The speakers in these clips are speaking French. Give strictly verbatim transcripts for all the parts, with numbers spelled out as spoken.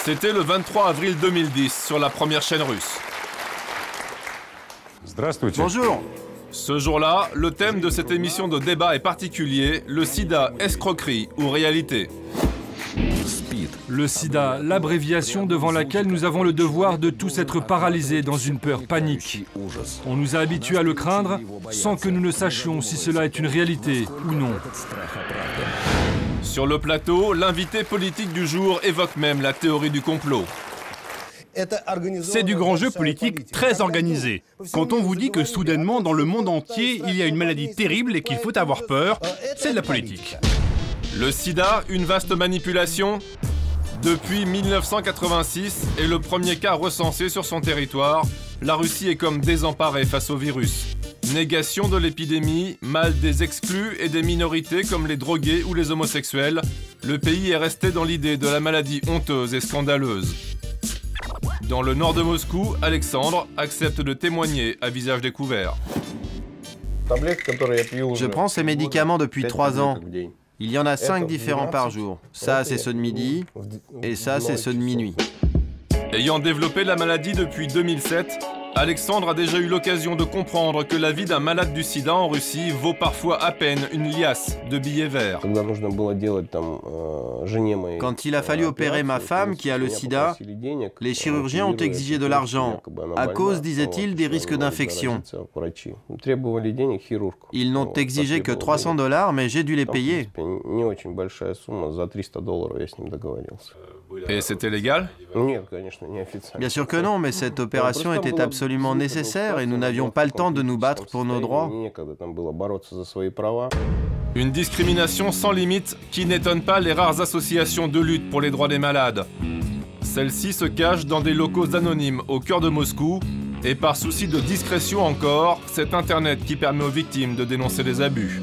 C'était le vingt-trois avril deux mille dix sur la première chaîne russe. Bonjour. Ce jour-là, le thème de cette émission de débat est particulier, le sida, escroquerie ou réalité. Le sida, l'abréviation devant laquelle nous avons le devoir de tous être paralysés dans une peur panique. On nous a habitués à le craindre sans que nous ne sachions si cela est une réalité ou non. Sur le plateau, l'invité politique du jour évoque même la théorie du complot. C'est du grand jeu politique très organisé. Quand on vous dit que soudainement, dans le monde entier, il y a une maladie terrible et qu'il faut avoir peur, c'est de la politique. Le sida, une vaste manipulation? Depuis mille neuf cent quatre-vingt-six et le premier cas recensé sur son territoire, la Russie est comme désemparée face au virus. Négation de l'épidémie, mal des exclus et des minorités comme les drogués ou les homosexuels, le pays est resté dans l'idée de la maladie honteuse et scandaleuse. Dans le nord de Moscou, Alexandre accepte de témoigner à visage découvert. Je prends ces médicaments depuis trois ans. Il y en a cinq différents par jour. Ça, c'est ceux de midi, et ça, c'est ceux de minuit. Ayant développé la maladie depuis deux mille sept, Alexandre a déjà eu l'occasion de comprendre que la vie d'un malade du sida en Russie vaut parfois à peine une liasse de billets verts. Quand il a fallu opérer ma femme qui a le sida, les chirurgiens ont exigé de l'argent, à cause, disait-il, des risques d'infection. Ils n'ont exigé que trois cents dollars, mais j'ai dû les payer. Et c'était légal? Bien sûr que non, mais cette opération était absolument nécessaire et nous n'avions pas le temps de nous battre pour nos droits. Une discrimination sans limite qui n'étonne pas les rares associations de lutte pour les droits des malades. Celles-ci se cachent dans des locaux anonymes au cœur de Moscou et par souci de discrétion encore, c'est Internet qui permet aux victimes de dénoncer les abus.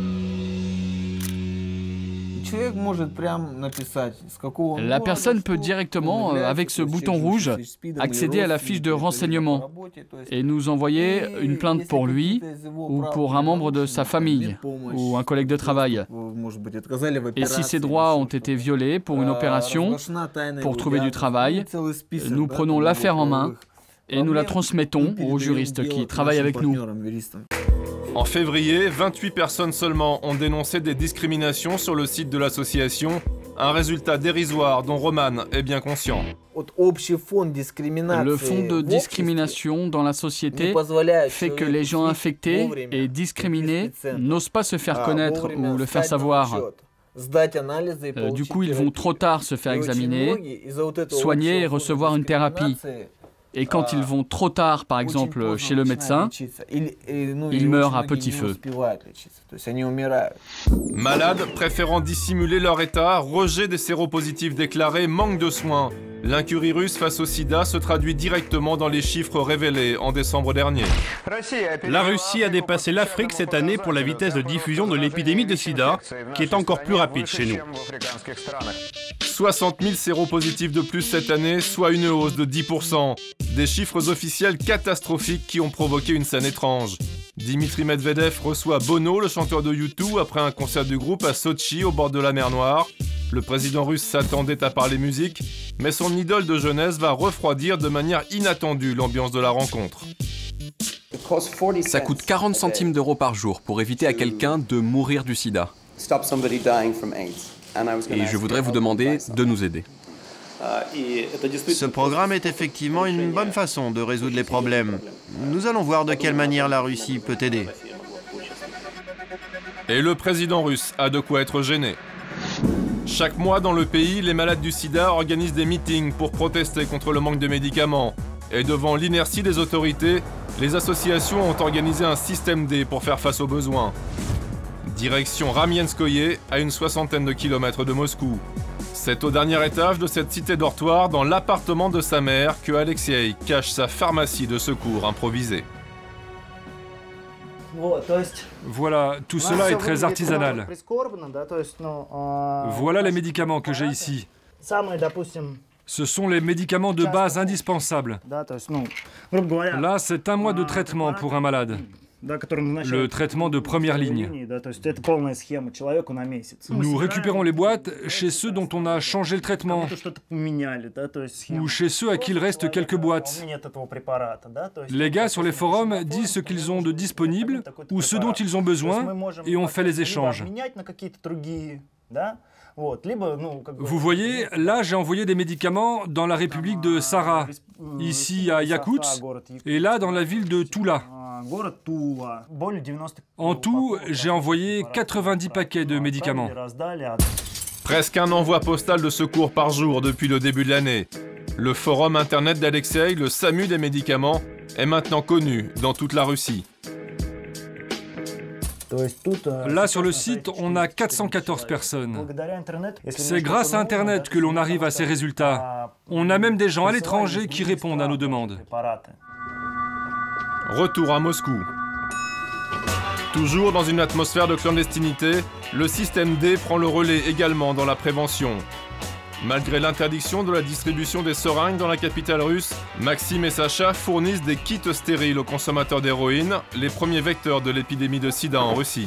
La personne peut directement, avec ce bouton rouge, accéder à la fiche de renseignement et nous envoyer une plainte pour lui ou pour un membre de sa famille ou un collègue de travail. Et si ses droits ont été violés pour une opération, pour trouver du travail, nous prenons l'affaire en main et nous la transmettons aux juristes qui travaillent avec nous. En février, vingt-huit personnes seulement ont dénoncé des discriminations sur le site de l'association, un résultat dérisoire dont Roman est bien conscient. Le fond de discrimination dans la société fait que les gens infectés et discriminés n'osent pas se faire connaître ou le faire savoir. Euh, du coup, ils vont trop tard se faire examiner, soigner et recevoir une thérapie. Et quand ils vont trop tard, par exemple, chez le médecin, ils meurent à petit feu. Malades préférant dissimuler leur état, rejet des séropositifs déclarés, manque de soins. L'incurie russe face au sida se traduit directement dans les chiffres révélés en décembre dernier. La Russie a dépassé l'Afrique cette année pour la vitesse de diffusion de l'épidémie de sida, qui est encore plus rapide chez nous. soixante mille séropositifs de plus cette année, soit une hausse de dix pour cent. Des chiffres officiels catastrophiques qui ont provoqué une scène étrange. Dimitri Medvedev reçoit Bono, le chanteur de U deux, après un concert du groupe à Sotchi, au bord de la mer Noire. Le président russe s'attendait à parler musique, mais son idole de jeunesse va refroidir de manière inattendue l'ambiance de la rencontre. Ça coûte quarante centimes d'euros par jour pour éviter à quelqu'un de mourir du sida. Et je voudrais vous demander de nous aider. Ce programme est effectivement une bonne façon de résoudre les problèmes. Nous allons voir de quelle manière la Russie peut aider. Et le président russe a de quoi être gêné. Chaque mois dans le pays, les malades du sida organisent des meetings pour protester contre le manque de médicaments. Et devant l'inertie des autorités, les associations ont organisé un système D pour faire face aux besoins. Direction Ramienskoye, à une soixantaine de kilomètres de Moscou. C'est au dernier étage de cette cité dortoir, dans l'appartement de sa mère, que Alexei cache sa pharmacie de secours improvisée. Voilà, tout cela est très artisanal. Voilà les médicaments que j'ai ici. Ce sont les médicaments de base indispensables. Là, c'est un mois de traitement pour un malade. le traitement de première ligne. Nous récupérons les boîtes chez ceux dont on a changé le traitement, ou chez ceux à qui il reste quelques boîtes. Les gars sur les forums disent ce qu'ils ont de disponible, ou ce dont ils ont besoin, et on fait les échanges. Vous voyez, là j'ai envoyé des médicaments dans la république de Sara, ici à Yakoutsk, et là dans la ville de Toula. En tout, j'ai envoyé quatre-vingt-dix paquets de médicaments. Presque un envoi postal de secours par jour depuis le début de l'année. Le forum internet d'Alexei, le SAMU des médicaments, est maintenant connu dans toute la Russie. Là, sur le site, on a quatre cent quatorze personnes. C'est grâce à Internet que l'on arrive à ces résultats. On a même des gens à l'étranger qui répondent à nos demandes. Retour à Moscou. Toujours dans une atmosphère de clandestinité, le système D prend le relais également dans la prévention. Malgré l'interdiction de la distribution des seringues dans la capitale russe, Maxime et Sacha fournissent des kits stériles aux consommateurs d'héroïne, les premiers vecteurs de l'épidémie de sida en Russie.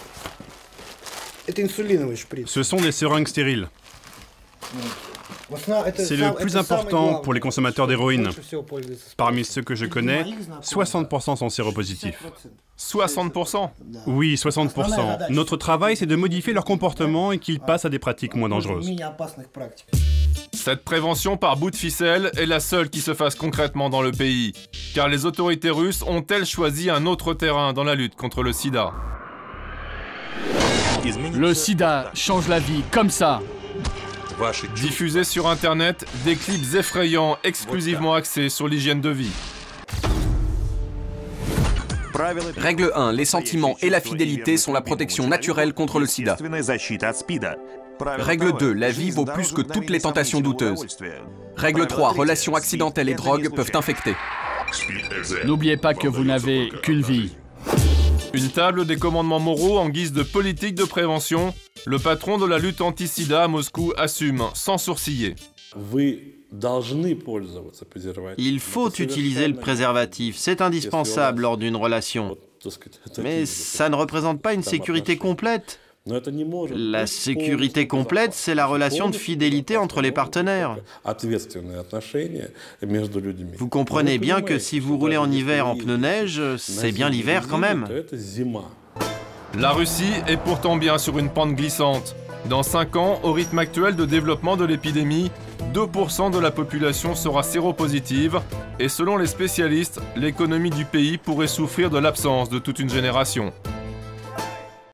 Ce sont des seringues stériles. C'est le plus important pour les consommateurs d'héroïne. Parmi ceux que je connais, soixante pour cent sont séropositifs. soixante pour cent? Oui, soixante pour cent. Notre travail, c'est de modifier leur comportement et qu'ils passent à des pratiques moins dangereuses. Cette prévention par bout de ficelle est la seule qui se fasse concrètement dans le pays, car les autorités russes ont-elles choisi un autre terrain dans la lutte contre le sida? Le sida change la vie comme ça. Diffusés sur Internet, des clips effrayants exclusivement axés sur l'hygiène de vie. Règle un. Les sentiments et la fidélité sont la protection naturelle contre le sida. Règle deux. La vie vaut plus que toutes les tentations douteuses. Règle trois. Relations accidentelles et drogues peuvent infecter. N'oubliez pas que vous n'avez qu'une vie. Une table des commandements moraux en guise de politique de prévention, le patron de la lutte anti-sida à Moscou assume sans sourciller. Il faut utiliser le préservatif, c'est indispensable lors d'une relation. Mais ça ne représente pas une sécurité complète. La sécurité complète, c'est la relation de fidélité entre les partenaires. Vous comprenez bien que si vous roulez en hiver en pneus neige, c'est bien l'hiver quand même. La Russie est pourtant bien sur une pente glissante. Dans cinq ans, au rythme actuel de développement de l'épidémie, deux pour cent de la population sera séropositive et selon les spécialistes, l'économie du pays pourrait souffrir de l'absence de toute une génération.